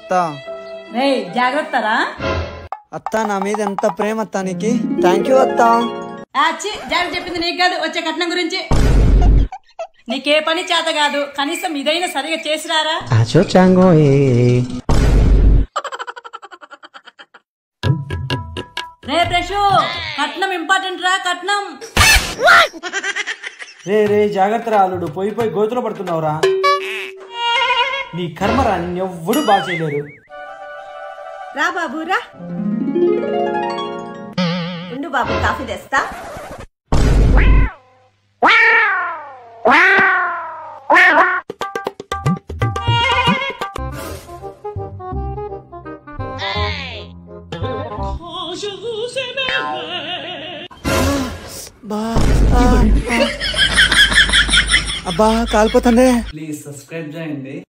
అత్త. రేయ్ జాగ్రత్తరా. అత్త నా మీద ఎంత ప్రేమ అత్త నీకి. థ్యాంక్ యూ అత్త. జాగ్రత్త చెప్పింది నీకు కాదు, వచ్చే కట్నం గురించి. నీకే పని చేత కాదు, కనీసం ఇదైనా సరిగా చేసిరారా. రే ప్రశు, కట్నం ఇంపార్టెంట్ రా, కట్నం. రే రే జాగ్రత్త రా అల్లుడు, పోయి పోయి గోతులో పడుతున్నావురా. నీ కర్మరా, నిన్నెవ్వడు బాగా చేయలేరు. రా బాబు రా, ఉండు బాబు కాఫీ తెస్తా. అబ్బా కాలిపోతుంది. ప్లీజ్ సబ్స్క్రైబ్ చేయండి.